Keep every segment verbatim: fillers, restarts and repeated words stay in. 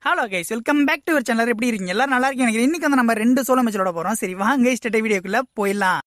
Hello guys, welcome back to your channel. எப்படி இருக்கீங்க? எல்லாரும் நல்லா இருக்கீங்க நினைக்கிறேன். இன்னைக்கு வந்து நம்ம ரெண்டு சோலோ மேட்சோட போறோம். சரி வாங்க ஸ்டேட் வீடியோக்குள்ள போயிடலாம்.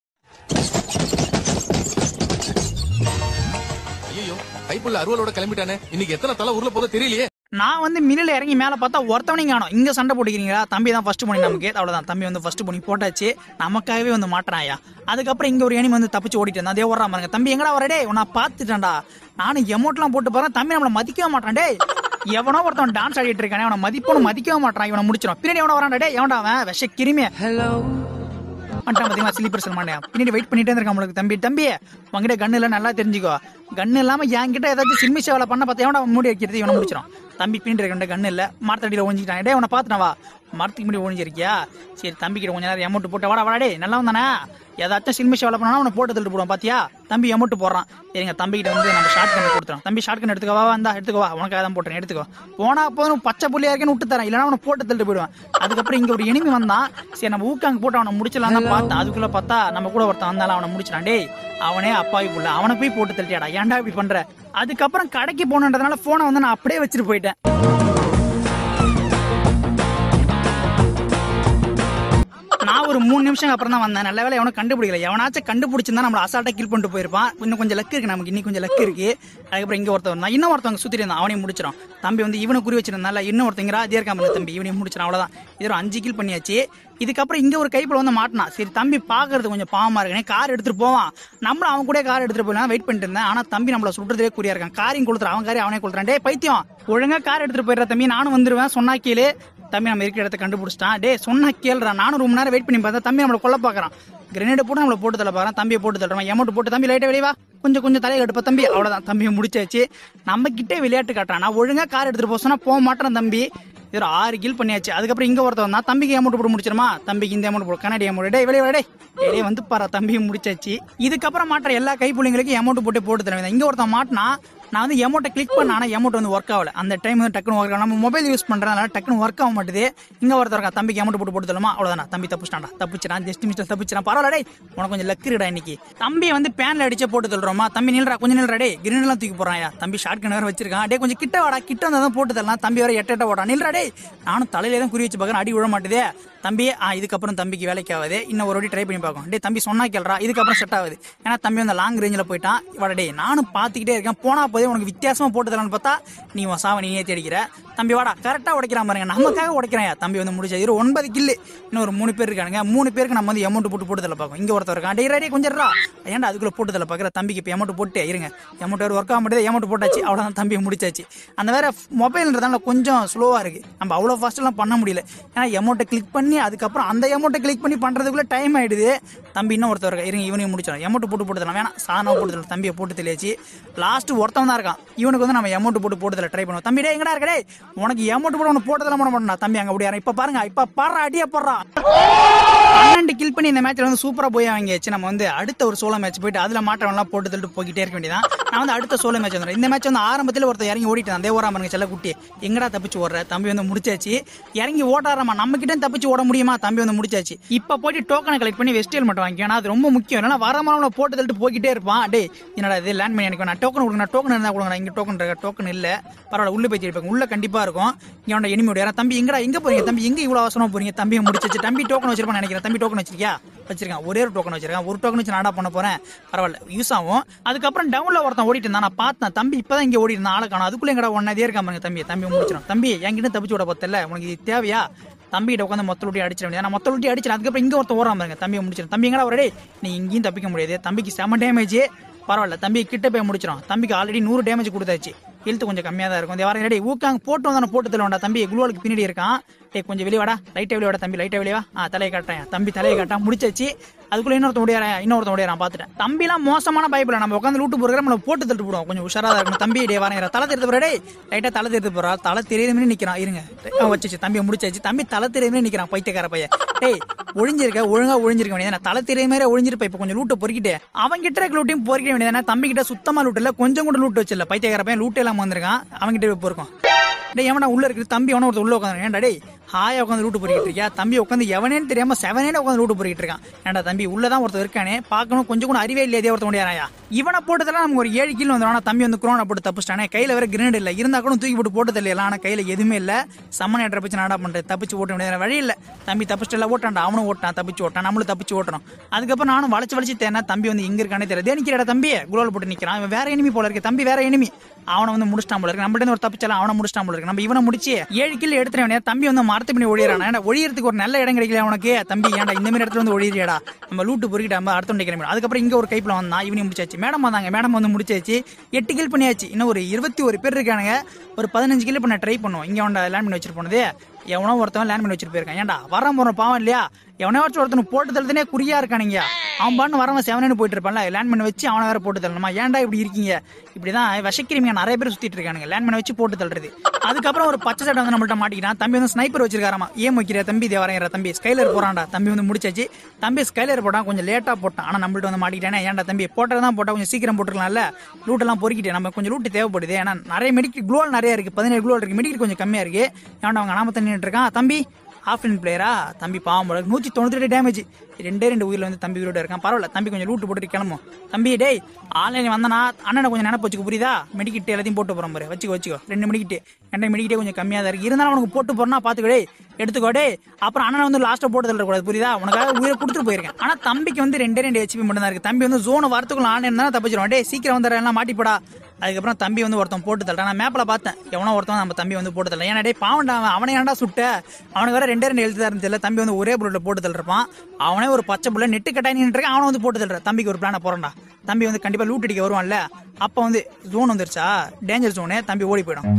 ஐயோ, கைப்புள்ள அருவலோட கிளம்பிட்டானே. இன்னைக்கு எத்தனை தலை ஊர்ல போதோ தெரியலையே. நான் வந்து மில்லில் இறங்கி மேலே பார்த்தா ஒருத்தவனையும் காணோம். இங்கே சண்டை போட்டுக்கிறீங்களா? தம்பி தான் ஃபர்ஸ்ட் பண்ணி நமக்கு அவ்வளோதான். தம்பி வந்து ஃபர்ஸ்ட் பண்ணி போட்டாச்சு. நமக்காகவே வந்து மாட்டுறாயா. அதுக்கப்புறம் இங்கே ஒரு எனிமி வந்து தப்பிச்சு ஓடிட்டு இருந்தான். அதே ஓடுறா பாருங்க. தம்பி எங்கடா வரடே? நான் பார்த்துட்டேன்டா. நானும் எமௌண்ட்லாம் போட்டு போறேன். தம்பி நம்மளை மதிக்கவே மாட்டான். டே எவனோ ஒருத்தன் டான்ஸ் ஆடிட்டு இருக்கானே, அவனை மதிப்போன்னு மதிக்கவே மாட்டான். இவனை முடிச்சிடும். பின்னாடி எவனோ வரான்டா. டே எவன்டா அவன்? விஷ கிருமி பாத்தீங்களா? ஸ்லீப்பர் செல் மாட்டேன். பின்னாடி வெயிட் பண்ணிட்டே இருக்கான் நம்மளுக்கு. தம்பி தம்பி உங்ககிட்ட கண்ணு இல்லை, நல்லா தெரிஞ்சுக்கோ. கண்ணு இல்லாம என்கிட்ட ஏதாச்சும் சிம்மி சேவலை பண்ண பார்த்தா எவனா மூடி வைக்கிறது? இவனை முடிச்சிடும். தம்பி பின்னாடி இருக்க கண்ணு இல்லை, மரத்தடியில் ஒழிஞ்சிட்டான். டே உன்னை பார்த்துனவா? மரத்துக்கு முன்னாடி ஒழிஞ்சிருக்கியா? சரி, தம்பி கிட்ட கொஞ்ச நேரம் எமௌண்ட் போட்டு வாடா வாடா. டே நல்லா வந்தானே. ஏதாச்சும் சில்மி சேவலை பண்ணா அவனை போட்டு தள்ளிட்டு போடுவான். பாத்தியா? தம்பி எமௌண்ட் போடுறான். சரிங்க, தம்பி கிட்ட வந்து நம்ம ஷார்ட் கன் கொடுத்துறோம். தம்பி ஷார்ட் கன் எடுத்துக்கவா? வந்தா எடுத்துக்கவா, உனக்காக தான் போட்டுறேன், எடுத்துக்கோ. போனா போதும் பச்சை புள்ளியா இருக்கேன்னு விட்டு தரேன், இல்லைன்னா அவனை போட்டு தள்ளிட்டு போயிடுவான். அதுக்கப்புறம் இங்க ஒரு எனிமி வந்தான். சரி நம்ம ஊக்காங்க போட்டு அவனை முடிச்சலாம் தான் பார்த்தேன். அதுக்குள்ள பார்த்தா நம்ம கூட ஒருத்தன் வந்தாலும் அவனை முடிச்சிடான். டே அவனே அப்பாவி புள்ள, அவனை போய் போட்டு தள்ளிட்டியாடா. ஏன்டா இப்படி பண்ற? அதுக்கப்புறம் கடைக்கு போனதுனால போனை வந்து நான் அப்படியே வச்சுட்டு போயிட்டேன். நான் ஒரு மூணு நிமிஷம் அப்புறம் தான் வந்தேன். நல்ல வேலை எவனும் கண்டுபிடிக்கல. எவனாச்சும் கண்டுபிடிச்சிருந்தா நம்மள அசால்ட்டா கில் பண்ணிட்டு போயிருப்பான். இன்னும் கொஞ்சம் லக்கு இருக்கு நமக்கு, இன்னும் கொஞ்சம் லக்கு இருக்கு. அதுக்கப்புறம் இங்க ஒருத்தர் வந்தான். இன்னும் ஒருத்தவங்க சுத்திட்டு இருந்தான். அவனையும் முடிச்சிடும். தம்பி வந்து இவனை குறி வச்சிருந்தால இன்னும் ஒருத்தங்கிறா அதே இருக்காம தம்பி இவனையும் முடிச்சிடும். அவ்வளவுதான். இது ஒரு அஞ்சு கில் பண்ணியாச்சு. இதுக்கப்புறம் இங்க ஒரு கைப்புல வந்து மாட்டினா. சரி தம்பி பாக்குறது கொஞ்சம் பாவமா இருக்கனே, கார் எடுத்துட்டு போவான். நம்மளும் அவன் கூட கார் எடுத்துட்டு போயிடலாம் வெயிட் பண்ணிட்டு இருந்தேன். ஆனா தம்பி நம்மள சுடுறதே குறியா இருக்கான். காரையும் கொடுத்துறான். அவன் காரி அவனே கொடுத்துறான். டே பைத்தியம், ஒழுங்கா கார் எடுத்துட்டு போயிடுற தம்பி, நானும் வந்துருவேன் சொன்னா கேளு. தம்பி நம்ம இருக்கிற இடத்த கண்டுபிடிச்சிட்டான். டே சொன்னா கேள்றா. நானும் ரொம்ப நேரம் வெயிட் பண்ணி பார்த்தா தம்பி நம்மளை கொல்ல பாக்குறான். கிரனேட் போட்டு நம்மளை போட்டு தள்ள பாக்குறான். தம்பியை போட்டு தள்ளுறான். எமௌண்ட் போட்டு தம்பி லைட்டா வெளியவா, கொஞ்சம் கொஞ்சம் தலையை கட்டுப்பா தம்பி. அவ்வளவுதான், தம்பியை முடிச்சாச்சு. நம்ம கிட்டே விளையாட்டு காட்டுறான். நான் ஒழுங்கா கார் எடுத்துட்டு போக சொன்னா போக மாட்டேன் தம்பி. இது ஆறு கில் பண்ணியாச்சு. அதுக்கப்புறம் இங்க ஒருத்தர் வந்தா. தம்பிக்கு எமௌண்ட் போட்டு முடிச்சிருமா? தம்பிக்கு இந்த எமௌண்ட் போடு, கண்ணாடி எமௌண்ட். டே வெளியே டே வெளியே வந்து பாரு. தம்பியை முடிச்சாச்சு. இதுக்கப்புறம் மாற்ற எல்லா கைப்புள்ளிங்களுக்கும் எமௌண்ட் போட்டு போட்டு தருவேன். இங்க ஒருத்தன் மாட்டினா. நான் வந்து எமௌண்ட்டை கிளிக் பண்ண, ஆனால் எமௌண்ட் வந்து ஒர்க் ஆகல. அந்த டைம் வந்து டக்குனு ஒர்க் ஆகும். நம்ம மொபைல் யூஸ் பண்றதுனால டக்குனு ஒர்க் ஆக மாட்டேது. இங்க ஒருத்தர் இருக்கா. தம்பிக்கு எமௌண்ட் போட்டு போட்டு தருமா? அவ்வளவுதான். தம்பி தப்பிச்சிட்டான்டா. தப்பிச்சிடான், ஜஸ்ட் மிஸ்டர் தப்பிச்சிடான். பரவாயில்ல டே, உனக்கு கொஞ்சம் லக்கு இருக்கா இன்னைக்கு. தம்பி வந்து பேன்ல அடிச்சே போட்டு தள்ளுறோமா? தம்பி நில்றா, கொஞ்சம் நில்றா. டே கிரீன் எல்லாம் தூக்கி போறான். தம்பி ஷார்ட் கன் வேற வச்சிருக்கான். டே கொஞ்சம் கிட்ட வாடா, கிட்ட வந்தா தான் போட்டு தரலாம். தம்பி வேற எட்ட எட்ட ஓடா. நில்றா டே. நானும் தலையில தான் குறி வச்சு பார்க்கறேன், அடி விழ மாட்டேதே தம்பி. ஆ இதுக்கப்புறம் தம்பிக்கு வேலைக்கு ஆகுது. இன்னும் ஒரு வாட்டி ட்ரை பண்ணி பார்க்கும். டே தம்பி சொன்னா கேள்றா. இதுக்கப்புறம் செட் ஆகுது. ஏன்னா தம்பி வந்து லாங் ரேஞ்சில் போயிட்டான். வாடா டே, நானும் பார்த்துக்கிட்டே இருக்கேன். போனா போதே உனக்கு வித்தியாசமா போட்டு தரலான்னு பார்த்தா நீ சாவ நீயே தேடிக்கிற. தம்பி வாடா, கரெக்டா உடைக்கிறான் பாருங்க. நமக்காக உடைக்கிறான். தம்பி வந்து முடிச்சா இரு ஒன்பது கில்லு. இன்னும் ஒரு மூணு பேர் இருக்கானுங்க. மூணு பேருக்கு நம்ம வந்து எமௌண்ட் போட்டு போட்டு தள்ள பார்க்கும். இங்க ஒருத்தர் இருக்கான். டே ரெடி கொஞ்சம் ரா. ஏன்டா அதுக்குள்ள போட்டு தள்ள பார்க்குற? தம்பிக்கு இப்போ எமௌண்ட் போட்டு இருங்க. எமௌண்ட் வேறு ஒர்க் ஆக மாட்டேது. எமௌண்ட் போட்டாச்சு. அவ்வளோதான், தம்பியை முடிச்சாச்சு. அந்த வேற மொபைல்ன்றதால கொஞ்சம் ஸ்லோவா இருக்கு. நம்ம அவ்வளோ ஃபாஸ்ட்லாம் பண்ண முடியல. ஏன்னா எமௌண்ட்டை கிளிக் பண்ணி அதுக்கப்புறம் அந்த எமௌண்ட்டை கிளிக் பண்ணி பண்றதுக்குள்ள டைம் ஆயிடுது. தம்பி இன்னும் ஒருத்தர் இருக்கா. இருங்க இவனையும் முடிச்சிடும். எமௌண்ட் போட்டு போட்டு தரலாம். வேணா சாதனமா போட்டு தரலாம். தம்பியை போட்டு தெளியாச்சு. லாஸ்ட் ஒருத்தவன் தான் இருக்கான். இவனுக்கு வந்து நம்ம எமௌண்ட் போட்டு போட்டு தர ட்ரை பண்ணுவோம். தம்பி டே எங்கடா இருக்கடே, உனக்கு எமௌண்ட் போட்டு உனக்கு போட்டதெல்லாம் பண்ண மாட்டா. தம்பி அங்க அப்படியா? இப்ப பாருங்க, இப்ப பாடுறா, அடியா போடுறா. பன்னெண்டு கில் பண்ணி இந்த மேட்ச்ல வந்து சூப்பரா போய் வாங்கியாச்சு. நம்ம வந்து அடுத்த ஒரு சோலோ மேட்ச் போயிட்டு அதுல மாற்றவெல்லாம் போட்டு தள்ளிட்டு போய்கிட்டே இருக்க வேண்டியதான். நான் வந்து அடுத்த சோலோ மேட்ச் வந்துடும். இந்த மேட்ச் வந்து ஆரம்பத்தில் ஒருத்தர் இறங்கி ஓடிட்டு அதே ஓராம இருங்க செல்ல குட்டி. எங்கடா தப்பிச்சு ஓடுற? தம்பி வந்து முடிச்சாச்சு. இறங்கி ஓட்டாராமா. நம்ம கிட்ட தப்பிச்சு ஓட முடியுமா? தம்பி வந்து முடிச்சாச்சு. இப்ப போயிட்டு டோக்கனை கலெக்ட் பண்ணி வெஸ்ட் ஹெல்மெட் வாங்கிக்கணும். அது ரொம்ப முக்கியம். ஏன்னா வரமான போட்டு தள்ளிட்டு போய்கிட்டே இருப்பான். டே என்னடா இது லேண்ட் பண்ணி எனக்கு நான் டோக்கன் கொடுங்க. டோக்கன் இருந்தா கொடுங்க. இங்க டோக்கன் இருக்க. டோக்கன் இல்ல, பரவாயில்ல, உள்ள போய் தேடிப்பாங்க. உள்ள கண்டிப்பா இருக்கும். இவனோட எனிமியோட யாரா? தம்பி எங்கடா எங்க போறீங்க? தம்பி எங்க இவ்வளவு அவசரமா போறீங்க? தம்பியை முடிச்சாச்சு. தம்பி டோக்கன் வச்சிருப்பான்னு நினைக்கிறேன். தம்பி டோக்கன் வச்சிருக்கியா? வச்சிருக்கேன். ஒரே ஒரு டோக்கன் வச்சிருக்கேன். ஒரு டோக்கன் வச்சு நாடா பண்ண போறேன். பரவாயில்ல, யூஸ் ஆகும். அதுக்கப்புறம் டவுன்ல ஒருத்தன் ஓடிட்டு இருந்தான். நான் பார்த்தேன். தம்பி இப்பதான் இங்க ஓடி இருந்தான். ஆளை காணும். அதுக்குள்ள எங்கடா ஒன்னதே இருக்காங்க. தம்பி தம்பி முடிச்சிடும். தம்பி என்கிட்ட தப்பிச்சு விட பத்தல, உனக்கு இது தேவையா? தம்பி கிட்ட உட்காந்து மொத்த லூட்டி அடிச்சிட வேண்டியது. நான் மொத்த லூட்டி அடிச்சிடேன். அதுக்கப்புறம் இங்க ஒருத்தன் ஓடாம இருங்க. தம்பியை முடிச்சிடும். தம்பி எங்கடா ஒரே, நீ இங்கேயும் தப்பிக்க முடியாது. தம்பிக்கு செம டேமேஜ். பரவாயில்ல, தம்பி கிட்ட போய் முடிச்சிடும். தம்பிக்கு ஆல்ரெடி நூறு டேமேஜ் கொடுத்தாச்சு. ஹெல்த் கொஞ்சம் கம்மியாக தான் இருக்கும். இந்த வாரம் ரெடி ஊக்காங்க போட்டு வந்தானே போட்டு தருவாண்டா. தம்பி குளோலுக்கு பின்னாடி இருக்கான். டே கொஞ்சம் வெளியே வாடா, லைட்டா வெளியே வாடா. தம்பி லைட்டா வெளியே வா. ஆ தலையை காட்டுறேன். தம்பி தலையை காட்டா முடிச்சாச்சு. அதுக்குள்ள இன்னொருத்த முடியாரன் இன்னொருத்த முடியா நான் பார்த்துட்டேன். தம்பிலாம் மோசமான பைப்பில் நம்ம உட்காந்து லூட்டு போடுற நம்மளை போட்டு தட்டு போடுவோம். கொஞ்சம் உஷாரா இருக்கும். தம்பி டே வரேன். தலை தெரிந்து போறா. டே லைட்டா தலை தெரிந்து போறா. தலை தெரியுதுமே நிக்கிறான். இருங்க வச்சு தம்பியை முடிச்சாச்சு. தம்பி தலை தெரியுமே நிக்கிறான். பைத்தியக்கார பையன். டேய் ஒழிஞ்சிருக்க, ஒழுங்கா ஒழிஞ்சிருக்க வேண்டியது. தலை தெரிய மாதிரி ஒழிஞ்சிருப்ப. இப்ப கொஞ்சம் லூட்டை பொறுக்கிட்டு அவங்க கிட்ட இருக்க லூட்டையும் பொறிக்க வேண்டியது. தம்பி கிட்ட சுத்தமா லூட் இல்ல, கொஞ்சம் கூட லூட் வச்சிடல. பைத்தியக்கார பையன் லூட் எல்லாம் வந்திருக்கான். அவங்கிட்ட போயிருக்கோம். டே எவனா உள்ள இருக்கு? தம்பி எவனா ஒருத்தர் உள்ள உட்காந்து. ஏன்டா டே ஹாயா உட்காந்து லூட்டு பொறிக்கிட்டு இருக்கியா தம்பி உட்காந்து எவனேன்னு தெரியாம செவனே உட்காந்து லூட்டு பொறிக்கிட்டு இருக்கான். ஏன்டா தம்பி உள்ளதான் ஒருத்தர் இருக்கானே பார்க்கணும் கொஞ்சம் கூட அறிவே இல்லையா ஒருத்த முடியாதா. இவனை போட்டதெல்லாம் நமக்கு ஒரு ஏழு கிலோ வந்துடும். தம்பி வந்து குரோனா போட்டு தப்பிச்சிட்டானே. கையில வேற கிரேனேட் இல்ல, இருந்தா கூட தூக்கி போட்டு போட்டு தெரியல. ஆனா கையில எதுவுமே இல்ல. சம்மன் ஏற்ற பச்சு நாடா பண்றது தப்பிச்சு ஓட்ட முடியாது வழி இல்ல. தம்பி தப்பிச்சுட்டு ஓட்டான்டா, அவனும் ஓட்டான் தப்பிச்சு ஓட்டான், நம்மளும் தப்பிச்சு ஓட்டணும். அதுக்கப்புறம் நானும் வளைச்சு வளைச்சு தேனா தம்பி வந்து எங்க இருக்கானே தெரியல. நிக்கிறா தம்பி குளோல் போட்டு நிக்கிறான். இவன் வேற எனிமி போல இருக்கு. தம்பி வேற எனிமி, அவனை வந்து முடிச்சிட்டான் போல இருக்கு. நம்மகிட்ட ஒரு தப்பிச்சாலும் அவனை முடிச்சிட்டான் போல இருக்கு. நம்ம இவனை முடிச்சு ஏழு கிலோ எடுத்துறவனே தம்பி வந்து மரத்து பண்ணி ஒழியறான். ஏன்னா ஒழியறதுக்கு ஒரு நல்ல இடம் கிடைக்கல உனக்கு. தம்பி ஏன்டா இந்த மாதிரி இடத்துல வந்து ஒழியறியாடா, நம்ம லூட்டு பொறுக்கிட்டு நம்ம அடுத்த நினைக்கிறோம். அதுக்கப்புறம் இங்க ஒரு கைப்பில் வந்தான், இவனையும் முடிச்சாச்சு. மேடம் வந்தாங்க, மேடம் வந்து முடிச்சாச்சு. எட்டு கில் பண்ணியாச்சு. இன்னும் ஒரு இருபத்தி ஒரு பேர் இருக்கானுங்க. ஒரு பதினஞ்சு கிலோ பண்ண ட்ரை பண்ணுவோம். இங்க அவன் லேண்ட் பண்ணி வச்சிட்டு போனது எவனோ ஒருத்தவன் லேண்ட் பண்ணி வச்சிட்டு போயிருக்கான். ஏன்டா வர போற பாவம் இல்லையா, எவனோ ஒருத்தன் போட்டு தள்ளதுனே குறியா இருக்கானுங்க. அவன் பாட்டு வரவன் செவனு போயிட்டு இருப்பான்ல, லேண்ட் பண்ணி வச்சு அவனை வேற போட்டு தள்ளணுமா. ஏன்டா இப்படி இருக்கீங்க, இப்படிதான் விஷக்கிரிமியா நிறைய பேர் சுத்திட்டு இருக்கானுங்க லேண்ட் பண்ணி வச்சு போட்டு தள்ளுறது. அதுக்கப்புறம் ஒரு பச்சை சட்டை வந்து நம்மள்ட்ட மாட்டிக்கிட்டான். தம்பி வந்து ஸ்னைப்பர் வச்சிருக்காராமா. ஏன் வைக்கிற தம்பி இதே வரங்கிற தம்பி ஸ்கைலர் போறான்டா. தம்பி வந்து முடிச்சாச்சு. தம்பி ஸ்கைலர் போட்டான், கொஞ்சம் லேட்டா போட்டான். ஆனா நம்மள்ட்ட வந்து மாட்டிக்கிட்டானே. ஏன்டா தம்பி போட்டதான் போட்டா கொஞ்சம் சீக்கிரம் போட்டுருக்கலாம்ல. லூட் எல்லாம் பொறுக்கிட்டு நம்ம கொஞ்சம் லூட்டு தேவைப்படுது. ஏன்னா நிறைய மெடிக்கல் குளோல் நிறைய இருக்கு, பதினேழு குளோல் இருக்கு, மெடிக்கல் கொஞ்சம் கம்மியா இருக்கு. ஏன்டா அவங்க நாம தண்ணிட்டு இருக்கான். தம்பி ஆஃப்லைன் பிளேயரா தம்பி பாவம் போல நூற்றி தொண்ணூத்தி ரெண்டு டேமேஜ், ரெண்டே ரெண்டு உயிரில் வந்து தம்பி உயிரோட இருக்கான். பரவாயில்ல தம்பி கொஞ்சம் லூட்டு போட்டு கிளம்பும். தம்பி டேய் ஆன்லைன் வந்தனா அண்ணனை கொஞ்சம் நினைப்பு வச்சுக்க புரியுதா. மெடிக்கிட்டு எல்லாத்தையும் போட்டு போறோம் பாரு, வச்சுக்கோ வச்சுக்கோ ரெண்டு மெடிக்கிட்டு. ரெண்டு மெடிக்கிட்டே கொஞ்சம் கம்மியாக தான் இருக்கு, இருந்தாலும் உனக்கு போட்டு போறனா பாத்துக்கோ டே எடுத்துக்கோ டே. அப்புறம் அண்ணனை வந்து லாஸ்ட்டா போட்டு தள்ளக்கூடாது புரியுதா. உனக்காக உயிரை கொடுத்துட்டு போயிருக்கேன். ஆனா தம்பிக்கு வந்து ரெண்டே ரெண்டு ஹெச்பி மட்டும் தான் இருக்கு. தம்பி வந்து ஜோன் வரத்துக்குள்ள ஆன்லைன் தான் தப்பிச்சிருவான். டே சீக்கிரம் வந்துடுற எல்லாம் மாட்டிப்படா. அதுக்கப்புறம் தம்பி வந்து ஒருத்தன் போட்டு தள்ளிட்டான். நான் மேப்ல பார்த்தேன் எவனோ ஒருத்தன் நம்ம தம்பி வந்து போட்டு தள்ள. ஏன்னா டே பாவண்டா அவனை ஏன்டா சுட்ட, அவனுக்கு வேற ரெண்டே ரெண்டு எழுத்து தான் இருந்துச்சு. தம்பி வந்து ஒரே புல்லட்ல போட்டு தள்ளிருப்பான். அவனே ஒரு பச்சை புள்ள நெட்டு கட்டாய் நின்று அவனை வந்து போட்டு தள்ளுற. தம்பிக்கு ஒரு பிளான போறான்டா. தம்பி வந்து கண்டிப்பா லூட் அடிக்க வருவான்ல. அப்ப வந்து ஜோன் வந்துருச்சா டேஞ்சர் ஜோனு, தம்பி ஓடி போயிடும்.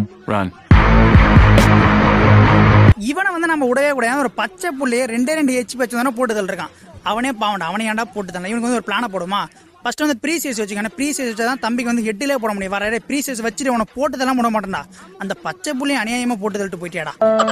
இவனை வந்து நம்ம உடவே கூடாது. ஒரு பச்சை புள்ளையே ரெண்டே ரெண்டு ஹெச்பி வச்சு தானே போட்டு தள்ளிருக்கான். அவனே பாவண்டா, அவனே ஏன்டா போட்டு தள்ள. இவனுக்கு வந்து ஒரு பிளான போடுமா. ஃபர்ஸ்ட் வந்து ப்ரீசியஸ் வச்சுக்கான, ப்ரீசியஸ் வச்சா தான் தம்பிக்கு வந்து ஹெட்டிலே போட முடியும். வர ப்ரீசியஸ் வச்சுட்டு உன போட்டதெல்லாம் போட மாட்டேன்டா. அந்த பச்சை புள்ளையும் அநியாயமா போட்டு தள்ளிட்டு போயிட்டியாடா.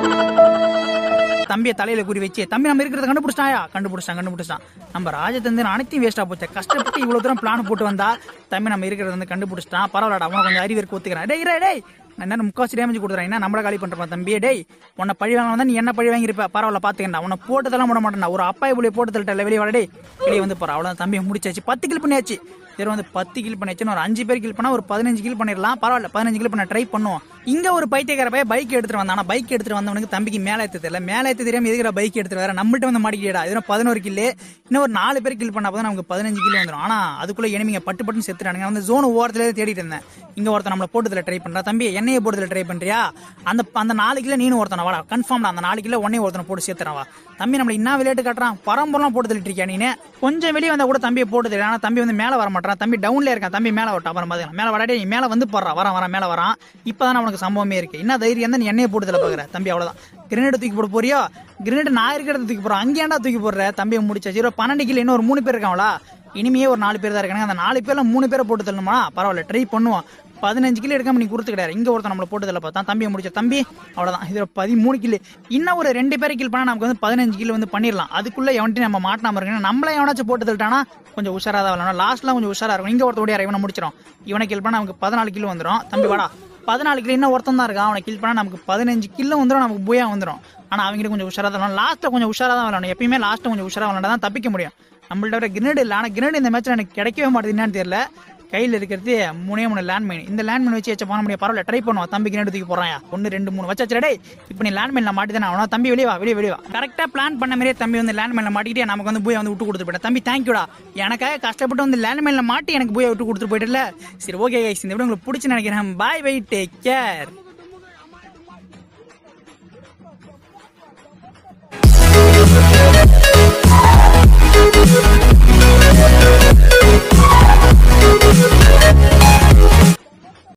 தம்பியை தலையில குறி வச்சு தம்பி நம்ம இருக்கிறத கண்டுபிடிச்சாயா, கண்டுபிடிச்சான் கண்டுபிடிச்சான். நம்ம ராஜதந்திரன் அனைத்தையும் வேஸ்டா போச்சு. கஷ்டப்பட்டு இவ்வளவு தூரம் பிளான் போட்டு வந்தா தம்பி நம்ம இருக்கிறத வந்து கண்டுபிடிச்சிட்டான். பரவாயில்லடா, அவன் கொஞ்சம் அறிவிற்கு ஒத்துக்கிறான். டேய் டேய் நான் என்ன முக்காசி டேமேஜ் கொடுத்துறேன், என்ன நம்மள காலி பண்றப்பா தம்பி. டேய் உன்னை பழி வாங்க நீ என்ன பழி வாங்கிருப்ப, பரவாயில்ல பாத்துக்கண்டா. உன்னை போட்டதெல்லாம் போட மாட்டேன்டா. ஒரு அப்பாய் புள்ளியை போட்டு தள்ளிட்ட வெளியே வரடே வெளியே வந்து போற. அவ்வளவு தம்பியை முடிச்சாச்சு. பத்து கில் பண்ணியாச்சு. சரி வந்து பத்து கில் பண்ணியாச்சு. ஒரு அஞ்சு பேர் கில் பண்ணா ஒரு பதினஞ்சு கில் பண்ணிடலாம். பரவாயில்ல பதினஞ்சு கில் பண்ண ட்ரை பண்ணுவோம். இங்க ஒரு பைத்தியக்கார பையன் பைக் எடுத்துட்டு வந்தான். ஆனா பைக் எடுத்துட்டு வந்தவனுக்கு தம்பிக்கு மேல ஏத்து தெரியல. மேல ஏத்து தெரியாம எதுக்குற பைக் எடுத்துட்டு வேற நம்மள்ட்ட வந்து மாட்டிக்கிட்டா. இதுல பதினோரு கில்லு, இன்னும் ஒரு நாலு பேர் கில் பண்ணா போதும் நமக்கு பதினஞ்சு கில் வந்துடும். ஆனா அதுக்குள்ள எனிமிங்க பட்டு பட்டுன்னு செத்துட்டானுங்க. அந்த ஜோன் ஓரத்துல தேடிட்டு இருந்தேன். இங்க ஒருத்தன் நம்மள போட்டதுல ட்ரை பண்றா. தம்பி என்னைய போட்டதுல ட்ரை பண்றியா, அந்த அந்த நாலு கிலோ நீனும் ஒருத்தன வாடா கன்ஃபார்ம். அந்த நாலு கிலோ ஒன்னே ஒருத்தனை போட்டு சேர்த்துறான். தம்பி நம்மள என்ன விளையாட்டு காட்டுறான், பரம்பரெல்லாம் போட்டு தள்ளிட்டு இருக்கியா நீனு. கொஞ்சம் வெளியே வந்தா கூட தம்பியை போட்டு தரல. ஆனா தம்பி வந்து மேல வர மாட்டான். தம்பி டவுன்ல இருக்கான். தம்பி மேல வரட்டும், அப்புறம் பாத்துக்கலாம். மேல வராடே நீ மேல வந்து போடுறா. வரான் வரான் மேல வரான். இப்பதான் அவனுக்கு சம்பவமே இருக்கு. என்ன தைரியம் தான் நீ எண்ணெயை போட்டு தள்ள பாக்குற தம்பி. அவ்வளவுதான். கிரேனேட் தூக்கி போட போறியோ, கிரேனேட் நான் இருக்கிறத தூக்கி போறோம். அங்கேயாண்டா தூக்கி போடுற. தம்பியை முடிச்சாச்சு. ஒரு பன்னெண்டு கிலோ இன்னும் ஒரு மூணு பேர் இருக்காங்களா. இனிமையே ஒரு நாலு பேர் தான் இருக்காங்க. அந்த நாலு பேர்ல மூணு பேரை போட்டு தள்ளணுமா, பரவாயில்ல ட்ரை பண்ணுவான். பதினஞ்சு கிலோ எடுக்காம நீ கொடுத்து கிடையாது. இங்க ஒருத்தன் நம்மள போட்டு தள்ள பார்த்தா தம்பியை முடிச்ச. தம்பி அவ்வளவுதான். இதுல பதிமூணு கிலோ. இன்னும் ஒரு ரெண்டு பேரை கில் பண்ணா நமக்கு வந்து பதினஞ்சு கிலோ வந்து பண்ணிடலாம். அதுக்குள்ள எவன்ட்டு நம்ம மாட்டாம இருக்கணும். நம்மள எவனாச்சும் போட்டு தள்ளிட்டானா கொஞ்சம் உஷாரா தான் விளையாடணும். லாஸ்ட்ல கொஞ்சம் உஷாரா இருக்கும். இங்க ஒருத்தர் ஓடியார இவனை முடிச்சிடும். இவனை கில் பண்ணா நமக்கு பதினாலு கிலோ வந்துடும். தம்பி வாடா. பதினாலு கிலோ இன்னும் ஒருத்தன் தான் இருக்கான். அவனை கில் பண்ணா நமக்கு பதினஞ்சு கிலோ வந்துடும். நமக்கு பூயா வந்துடும். ஆனா அவங்க கொஞ்சம் உஷாரா தான் விளையாடணும். லாஸ்ட்ல கொஞ்சம் உஷாரா தான் விளையாடணும். எப்பயுமே லாஸ்ட்ல கொஞ்சம் உஷாரா விளையாண்டா தான் தப்பிக்க முடியும். நம்மள்ட்ட வர கிரேனேட் இல்லை. ஆனா கிரேனேட் இந்த மேட்ச்ல எனக்கு கிடைக்கவே மாட்டேது, என்னன்னு தெரியல. கையில் இருக்கிறது மூணே மூணு லேண்ட்மைன். இந்த லேண்ட்மைன் வச்சு வச்ச பண்ண முடியும். பரவாயில்ல ட்ரை பண்ணுவோம். தம்பி கிரேனேட் தூக்கி போறான். ஒன்னு ரெண்டு மூணு வச்சாச்சு. டேய் இப்போ நீ லேண்ட்மைன்ல மாட்டிதானே அவனா. தம்பி வெளியே வா வெளியே வெளியே வா. கரெக்டா பிளான் பண்ண மாதிரியே தம்பி வந்து லேண்ட்மைன்ல மாட்டிக்கிட்டே நமக்கு வந்து பூயா வந்து விட்டு கொடுத்து போயிட்டேன். தம்பி தேங்க்யூடா, எனக்காக கஷ்டப்பட்டு வந்து லேண்ட்மைன்ல மாட்டி எனக்கு பூயா விட்டு கொடுத்துட்டு போயிட்டல. சரி ஓகே கைஸ், இந்த வீடியோ உங்களுக்கு பிடிச்சு நினைக்கிறேன். Bye bye, take care.